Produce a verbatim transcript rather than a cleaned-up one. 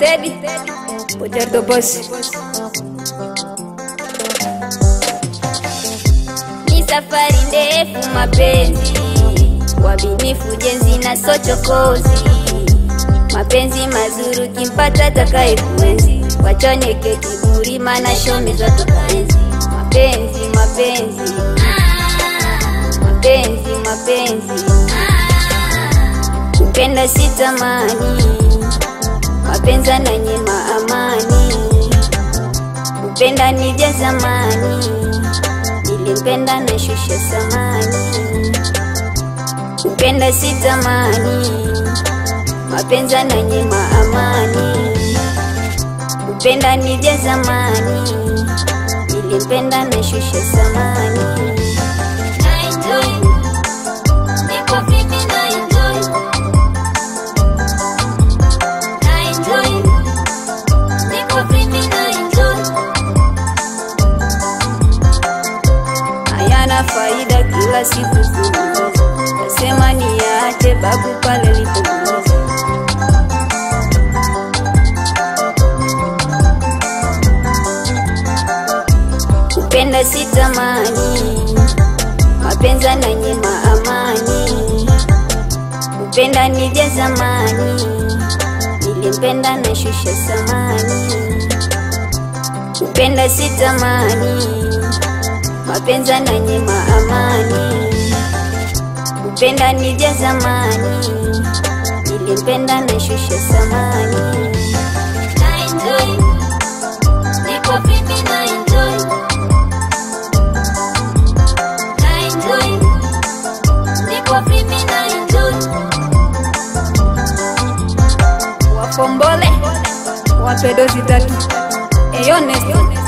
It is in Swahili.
steady, Potato Boss. Ni safari ndefu mapenzi, wabinifu jenzi na sochokozi. Mapenzi mazuru kimpata takaye kuenzi, wachoneke kiburi mana shomi za tukaenzi. Mapenzi, mapenzi, mapenzi, mapenzi, kupenda sitamani, mapenza na nyema amani. Kupenda nije zamani, nilimpenda na shusha samani. Kupenda sitamani, mapenza na nyema amani. Kupenda nije zamani, nilimpenda na shusha samani. Hayana faida kila siku kuuliza, nasema niache babu pale lipoguliza. Kupenda sitamani, mapenza na nyema amani. Kupenda nije zamani, nilimpenda na shusha samani. Kupenda sitamani, mapenza na nyema amani. Kupenda nije zamani, nilimpenda na shusha samani. Na enjoy, niko vipi na enjoy. Na enjoy, niko vipi na enjoy. Wafombole, wapedozi tatu, eyo nesto.